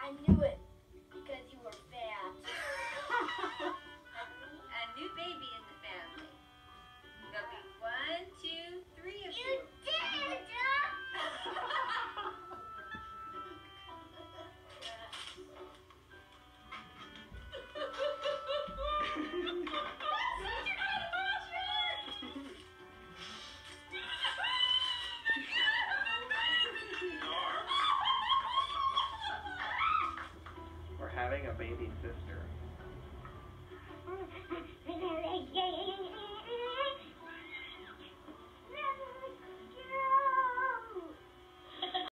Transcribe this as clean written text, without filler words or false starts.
I knew it because you were fat. A new baby in the family. There'll be 1, 2, 3 of you. You did! We're having a baby sister.